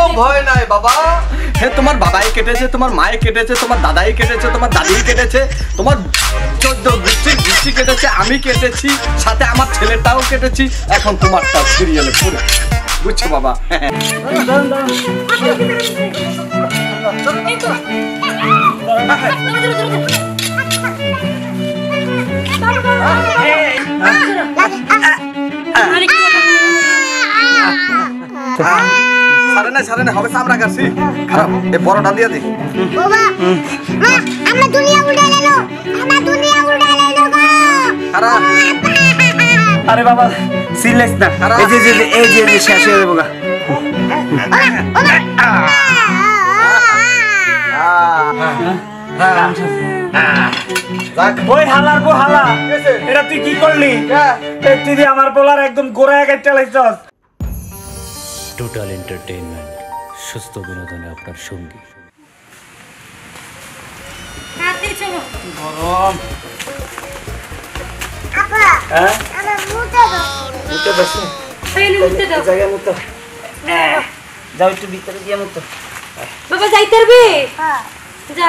ভয় নাই বাবা। হে তোমার বাবাই কেটেছে, তোমার মায়ে কেটেছে, তোমার দাদাই কেটেছে, তোমার দাদিই কেটেছে, তোমার 14 গোষ্ঠী কেটেছে, আমি কেটেছি, সাথে আমার ছেলেটাও কেটেছি, এখন তোমারটা সিরিয়ালে পড়ে বুঝছো বাবা। সারে না হবে সামরা কাছি খারাপ এই বড়টা দিয়ে দে বাবা মা আমরা দুনিয়া উড়ে গেল গো খারাপ। আরে বাবা সিলেক্স না, এই যে শেষ হয়ে যাবে গা। ওই হালার গো হালা, এটা তুই কি করলি? তুই আমার বলার একদম গোড়ায় কাটতে লাইছস। টোটাল এন্টারটেইনমেন্ট, সুস্থ বিনোদনে আপনার সঙ্গী। গরম আপা আমার মুতে দাও মুতে বসে জায়গা মুতে যাও একটু ভিতরে গিয়ে মুতে। বাবা যাইতে পারবি? হ্যাঁ যা।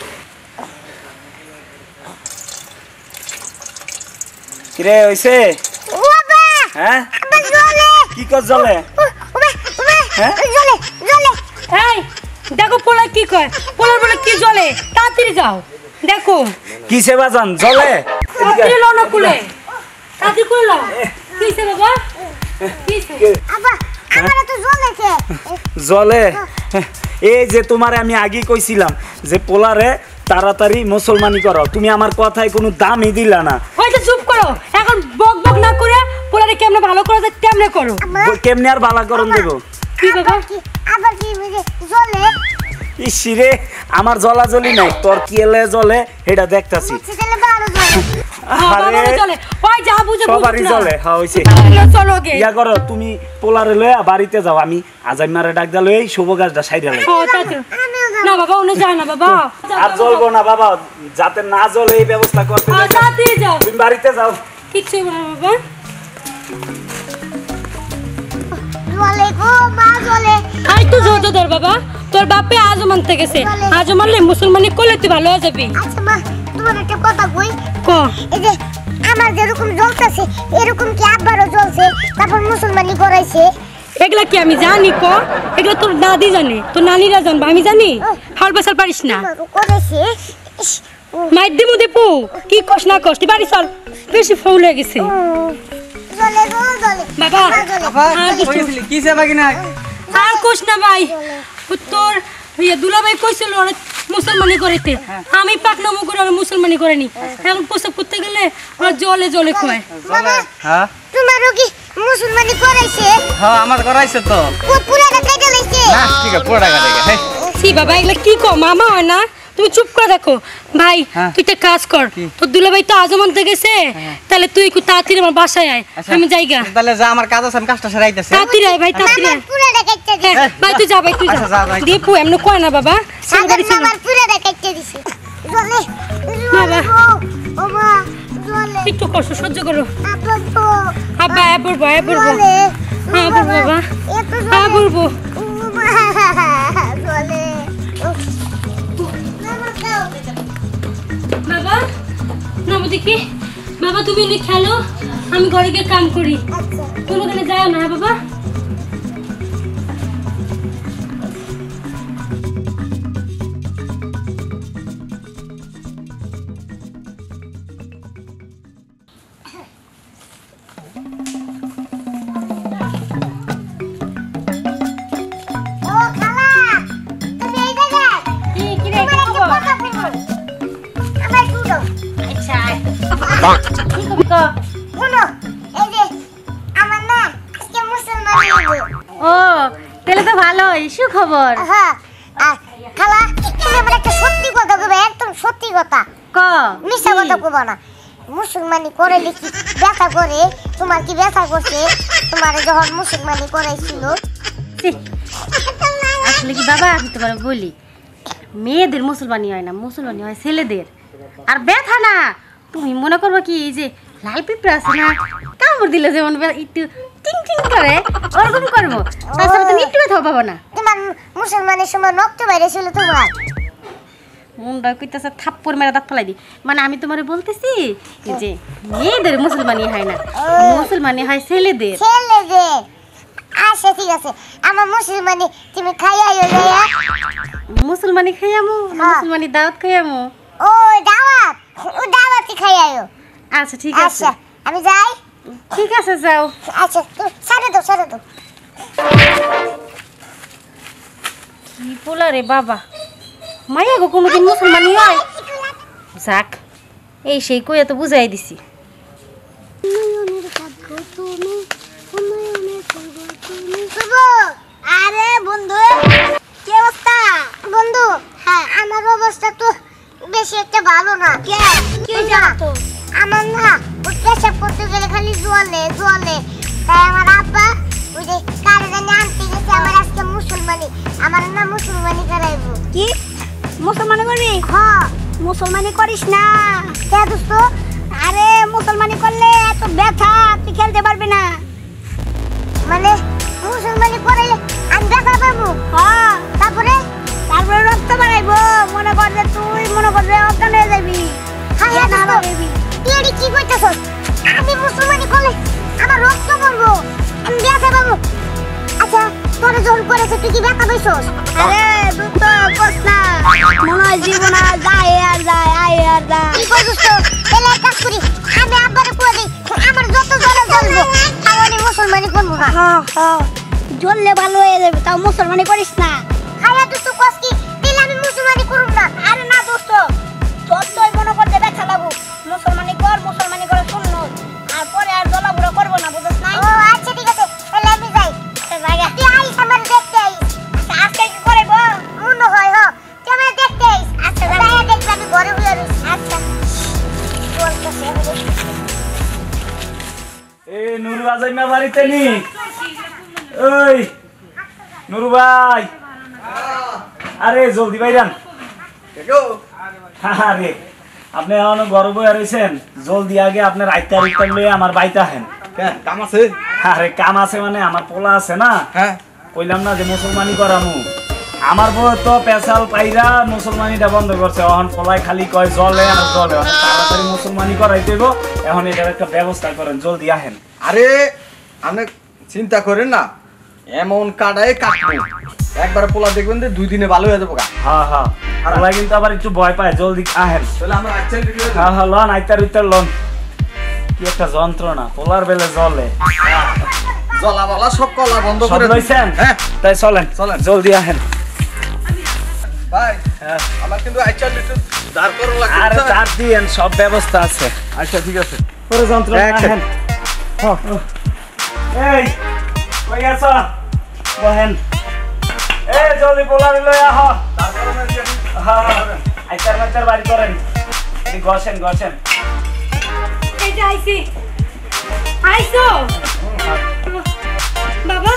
কিরে হইছে? ও বাবা হ্যাঁ আবার জলে কি কর জলে? হ্যাঁ জলে এই দেখো পোলা কি কয়, পোলার বলে কি জলে, তাড়াতাড়ি যাও দেখো। কিসে বাজান জলে? তাড়াতাড়ি লো না কুলে, তাড়াতাড়ি কুলে লো। কিসে বাবা কিসে? আপা আমার তো জলেছে জলে এই যে তোমারে আমি আগে কইছিলাম যে পোলারে তাড়াতাড়ি মুসলমানি করো, তুমি আমার কথায় কোনো দামই দিলা না। হয়তো চুপ করো, এখন বক বক না করে পোলারে কেমনে ভালো করা যায় তেমনে করো। কেমনে আর ভালো করন দেব? কি বাবা আবার কি জলে ইসিরে আমার জ্বলাজ্বলি নাই, তোর কি এলে জ্বলে এটা দেখতাছি। সেখানে বারো জলে আরে চলে ওই যা বুঝে সবারই জ্বলে। হ্যাঁ হইছে, চলো গে ইয়া করো তুমি পোলারে লইয়া বাড়িতে যাও, আমি আজাইমারে ডাক দাও এই শুভ গাছটা সাইডে লাই। না বাবা উনি যায় না বাবা, আর জ্বলবো না বাবা, যাতে না জ্বলে এই ব্যবস্থা করতে। তাড়াতাড়ি যাও, তুমি বাড়িতে যাও। কিচ্ছু না বাবা। জলে গো মা জলে আই তো জোর ধর বাবা, তোর বাপে আজও মানতে গেছে, আজও মানলে মুসলমানি করলে তুই ভালো হয়ে যাবি। আচ্ছা মা তোমার একটা কথা কই, ক এই যে আমার যেরকম জ্বলতেছে এরকম কি আব্বারও জ্বলছে তারপর মুসলমানি করাইছে? এগুলা কি আমি জানি ক? এগুলা তোর দাদি জানে, তোর নানিরা জানবা, আমি জানি? হাল বাসার পারিস না, আমারও করেছে ইস, মাইর দিমু দেপু কি কস না কস, তুই বাড়ি চল, বেশি ফাউল হয়ে গেছে জলে গো জলে বাবা। কিসে বাকি না আর কোস না ভাই, তোর দুলাভাই কইছিল ওরা মুসলমানি করাইতে, আমি পাকনামো করে ওরা মুসলমানি করেনি, এখন প্রসব করতে গেলে ওরা জলে জলে খোয়। হ্যাঁ তোমারও কি মুসলমানি করাইছে? হ্যাঁ আমার করাইছে তো পুরাটা কেটে লাইছে না ঠিক আছে পুরো টাকা টাকা হ্যাঁ সি বাবা এগুলা কি কো মামা হয় না, তুমি চুপ করে দেখো ভাই। তুই একটা কাজ কর, তোর দুলাভাই তো আজও মানতে গেছে, তাহলে তুই একটু তাড়াতাড়ি আমার বাসায় আয়, আমি যাইগা। তাহলে যা আমার কাজ আছে আমি কাজটা সেরাইতেছি। তাড়াতাড়ি আয় ভাই, তাড়াতাড়ি আয়। পুরাটা কেটে দিছে ভাই তুই যা, ভাই তুই আচ্ছা, যা। যা, ভাই। দীপু এমন কয় না বাবা, সাগর আমার পুরাটা কেটে দিছে জলে বাবা। ও মা জলে একটু কষ্ট সহ্য করো। আপা তো আব্বা এ পড়বো জলে হ্যাঁ বলবো বাবা, এত হ্যাঁ জলে বলবো। ও মা জলে বাবা না দেখি বাবা, তুমি এনে খেলো, আমি ঘরে গিয়ে কাম করি, কোনোখানে যাও না বাবা। ও খালা তুমি এই জায়গায় কি রে আমার একটা কথা বলবো আমার শুনো আচ্ছা শুনো এই যে আমার না আজকে মুসলমান হইব। ও তাহলে তো ভালোই, সুখবর। হ্যাঁ খালা তুমি আমার একটা সত্যি কথা কবে, একদম সত্যি কথা ক মিথ্যা কথা কব না। মুসলমানি করে লিখি ব্যথা করে, তোমার কি ব্যথা করছে তোমার যখন মুসলমানি করাইছিল? আসলে কি বাবা আমি তোমার বলি, মেয়েদের মুসলমানি হয় না, মুসলমানি হয় ছেলেদের। আর ব্যথা না তুমি মনে করবো কি এই যে লাল পিঁপড়া আছে না, কামড় দিলে যেমন একটু টিং টিং করে ওরকম করবো, তাছাড়া তুমি একটু ব্যথাও পাবো না। আমার মুসলমানের সময় রক্ত বাইরে ছিল তোমার। মুন্ডা কইতাছে থাপ্পড় মেরে দাঁত ফেলাই দি। মানে আমি তোমারে বলতেছি যে মেয়েদের মুসলমানি হয় না, মুসলমানি হয় ছেলেদের। ছেলেদের। আচ্ছা ঠিক আছে, আমার মুসলমানি তুমি খাইয়াইও যাইয়া। মুসলমানি খাইয়ামু, মুসলমানি দাওয়াত খাইয়ামু। ও দাওয়াত, ও দাওয়াতই খাইয়াইও। আচ্ছা ঠিক আছে, আচ্ছা আমি যাই। ঠিক আছে যাও। আচ্ছা সারে দাও, সারে দাও। কি পোলা রে বাবা, মাইয়া গো কোনোদিন মুসলমানি হয়? যাক, এই সেই কইয়া তো বুঝাই দিছি। আরে বন্ধু, কি অবস্থা? বন্ধু হ্যাঁ, আমার অবস্থা তো বেশি একটা ভালো না। কি জানো আমার না, পেশাব করতে গেলে খালি জলে জলে। তাই আমার আব্বা ওই যে কারে জানি আনতে গেছে আমার আজকে মুসলমানি, আমার না মুসলমানি করাইবো। কি মুসলমানি করবি? হ্যাঁ। মুসলমানি করিস না কে দোস্ত? আরে মুসলমানি করলে এত ব্যথা, তুই খেলতে পারবি না। মানে মুসলমানি করাইলে আমি ব্যথা পাবো? হ্যাঁ। তারপরে রক্ত বাড়াইবো। মনে কর যে তুই মনে কর যে অজ্ঞান হয়ে যাবি। হ্যাঁ তুই এটি কি করতেছস? আমি মুসলমানি করলে আমার রক্ত পড়বো, আমি ব্যথা পাবো। আচ্ছা তোরে জোর করেছে, তুই কি ব্যথা পাইছস? আরে দুঃখ কষ্ট না, মনে হয় জীবন আর যায় আর যায় আয় আর যায়। কি করছিস তো? তাহলে এক কাজ করি, আমি আব্বারে কই দিই আমার যত জ্বরে জ্বলবো আমি মুসলমানি করবো না। হ্যাঁ হ্যাঁ, জ্বললে ভালো হয়ে যাবে, তাও মুসলমানি করিস না। খায়া দোস্ত কস কি তাহলে আমি মুসলমানি করব না? আরে না দোস্ত, যতই মনে করতে ব্যথা লাগু মুসলমানি কর, মুসলমানি করে সুন্নত, আর পরে আর জ্বলাপুরা করবো না, বুঝছ না? ও আচ্ছা ঠিক আছে, তাহলে আমি যাই। তুই আইস আমার দেখতে আইস। আচ্ছা আজকে কি করব? মনে হয় হ তুই আমার দেখতে আইস। আচ্ছা যাই, দেখবি আমি ঘরে বসে রইছি। আচ্ছা বলতেছে এ নুরু আজাইমা বাড়িতে নি? ওই নুরু ভাই, আরে জলদি বাইরান। আরে আপনি এখন গর্ব রয়েছেন, জলদি আগে আপনার আইতার উত্তর লয়ে আমার বাইতে আহেন। কাম আছে? আরে কাম আছে মানে আমার পোলা আছে না, হ্যাঁ কইলাম না যে মুসলমানি করামু। আমার বউ তো পেশাল পাইরা মুসলমানিটা বন্ধ করছে, এখন পোলায় খালি কয় জলে আর জলে। তাড়াতাড়ি মুসলমানি করাইতে হইব, এখন এটার একটা ব্যবস্থা করেন, জলদি আহেন। আরে আপনি চিন্তা করেন না, এমন কাটায় কাটবো একবার পোলা দেখবেন যে 2 দিনে ভালো হয়ে যাবো। হ্যাঁ হ্যাঁ, পোলা কিন্তু আবার একটু ভয় পায়, জলদি আহেন। তাহলে আমরা আচ্ছা হ্যাঁ হ্যাঁ, লন আইতার উত্তর লন। কি একটা যন্ত্রণা, পোলার বেলে জলে জলা বলা সব কলা বন্ধ সব করে লইছেন। হ্যাঁ তাই চলেন চলেন। জলদি আহেন। ভাই হ্যাঁ। আমার কিন্তু আচ্ছা একটু দাঁড় করা লাগবে। আরে চার দিন সব ব্যবস্থা আছে। আচ্ছা ঠিক আছে। পুরো যন্ত্রণা আচ্ছা। আহেন। এই কই গেছ? বহেন। এই জলদি পোলারে লই আহ। হ্যাঁ আইতার মাইতার বাড়ি করেন, এটি গছেন গছেন। এই যে আইছি। আইছো বাবা?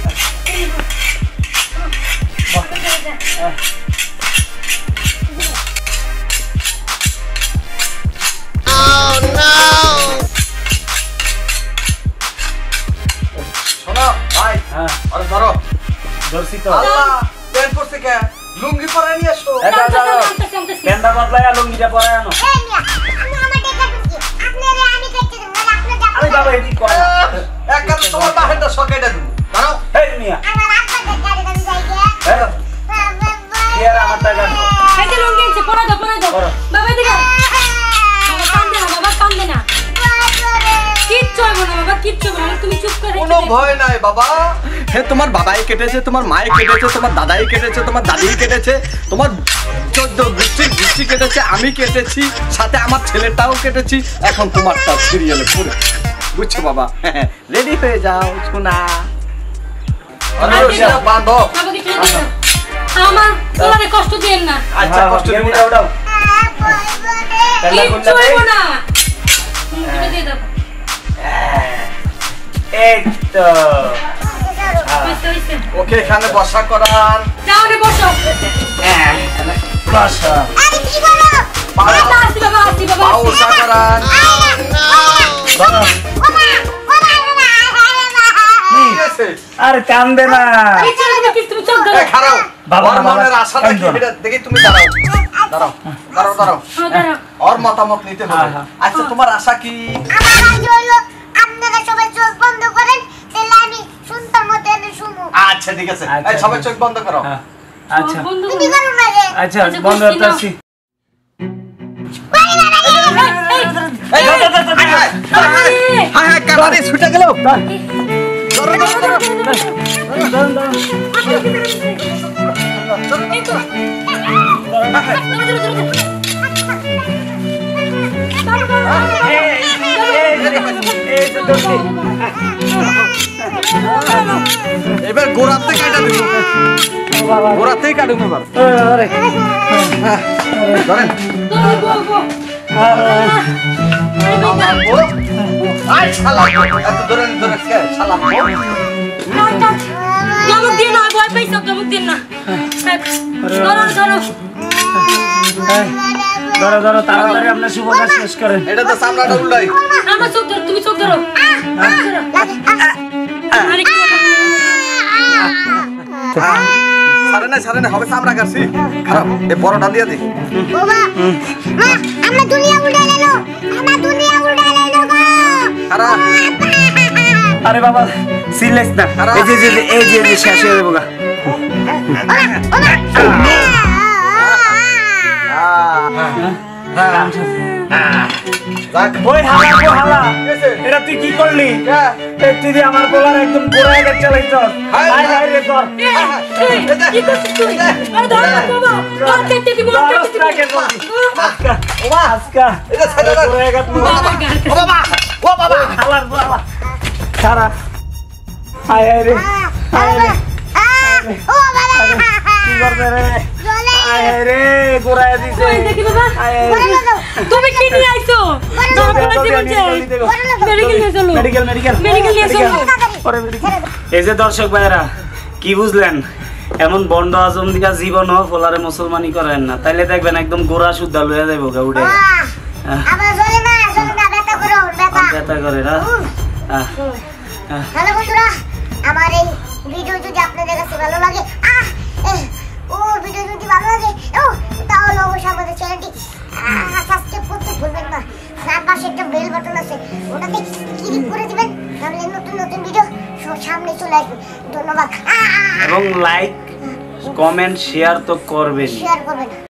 শোনো ভাই, হ্যাঁ আরে ধরো। ধরছি তো। আল্লাহ প্যান্ট পরছে কে? লুঙ্গি পরে নিয়ে এসো। প্যান্ডা বদলায় লুঙ্গিটা পরে আনো। এই মিয়া, আমি আমার দেখা দিচ্ছি। আপনারে আমি দেখতে দেব, মানে আপনি যাবেন। আরে বাবা এটি কর। এক কাজ তোমার বাহেরটা সকেটে দিন। ধরো। এই মিয়া, আমার আব্বা দেখা দেন যাই গে। এই কি আর আমার টাকা দাও। এই যে লুঙ্গি আছে, পরা দাও পরা দাও। পরো। বাবা এদিকে আয়। বাবা কান্দে না, বাবা কান্দে না। কিচ্ছু হবে না বাবা, কিচ্ছু হবে না, তুমি চুপ করে কোনো ভয় নাই বাবা। হে তোমার বাবাই কেটেছে, তোমার মায়ে কেটেছে, তোমার দাদাই কেটেছে, তোমার দাদিই কেটেছে, তোমার 14 গোষ্ঠী কেটেছে, আমি কেটেছি, সাথে আমার ছেলেটাও কেটেছি। এখন তোমারটা সিরিয়ালে পড়ে বুঝছো বাবা? রেডি হয়ে যাও শোনা। বান্ধব বাবাকে ছেড়ে দিও। আমার তোমারে কষ্ট দিয়েন না। আচ্ছা কষ্ট হ্যাঁ, দিবি উঠাও, উঠাও। না। কিচ্ছু হইব না। তুমি দিয়ে দাও। এই তো হইছে, হইছে। ওকে এখানে বসা করান। যাও রে বসো। বাসা। আরে কি বলো? আসি বাবা, আসি বাবা। পাও বসা করান। বাবা, বাবা, বাবা। কি আছে? আরে কান্দে না। কিচ্ছু হবে না, তুমি চোখ দাও। এই খারাও বাবা, ওর বাবা, মনের আশাটা কি একদম। এটা দেখি তুমি দাঁড়াও দাঁড়াও ওর মতামত নিতে হবে হ্যাঁ, হ্যাঁ। আচ্ছা তোমার আশা কি আমার আগে হলো আপনারা সবাই চোখ বন্ধ করেন তাহলে আমি শুনতাম মতো আমি শুনবো। আচ্ছা ঠিক আছে আচ্ছা, এই সবাই চোখ বন্ধ করো হ্যাঁ, আচ্ছা তুমি করো না রে। আচ্ছা বন্ধ করতেছি হ্যাঁ হ্যাঁ ক্যামেরা ছুটে গেল এবার গোড়াতে কাটা দিব গোড়াতেই কাটুন এবার ধরেন আই শালা এত ধরে ধরে কে শালা ধমক দিন না ভয় পাইছো ধমক দিন না ধরো ধরো ধরো ধরো তাড়াতাড়ি আপনার শুভ কাজ শেষ করেন এটা তো সামনাটা উল্টাই আমার চোখ ধরো তুমি চোখ ধরো আরে কি সারে না হবে সামনা কাছি খারাপ এই বড়টা দিয়ে দি বাবা মা আমার দুনিয়া উড়ে গেল আমার দুনিয়া উড়ে গেল গো খারাপ আরে বাবা সিরিয়াস না এই যে শেষ হয়ে যাবো গা ওই হালা গো হালা এটা তুই কি করলি এই তুই যে আমার বলার একদম গোড়ায় গেছে চালাইছ হাই হাই রে তোর কি করছিস তুই আরে ধরো বাবা ধর কেটে দিব কেটে দিব ওমা আজকা এটা ছেড়ে দাও গোড়ায় গেছে ও বাবা হালার বাবা সারা হাই হাই রে হাই রে ও বাবা কি করবে রে চলে হাই হাই রে গোড়ায় দিছে ওই দেখি বাবা হাই হাই রে তুমি কি নিয়ে আইছো ধরো মেডিকেল নিয়ে চলো মেডিকেল নিয়ে চলো এই যে দর্শক ভাইরা কি বুঝলেন এমন বন্ড আজম দিকা জীবন ফলারে মুসলমানি করেন না তাইলে দেখবেন একদম গোড়া শুদ্ধা লয়ে যাইব গা উড়ে আবার চলে না ব্যথা করো ব্যথা ব্যথা করে না হ্যালো বন্ধুরা আমার এই ভিডিও যদি আপনাদের কাছে ভালো লাগে ভিডিও যদি ভালো লাগে তাহলে অবশ্যই আমাদের চ্যানেলটি সাবস্ক্রাইব করতে ভুলবেন না তার পাশে একটা বেল বাটন আছে ওটাতে ক্লিক করে দিবেন তাহলে নতুন নতুন ভিডিও সামনে চলে আসবে ধন্যবাদ এবং লাইক কমেন্ট শেয়ার তো করবেন শেয়ার করবেন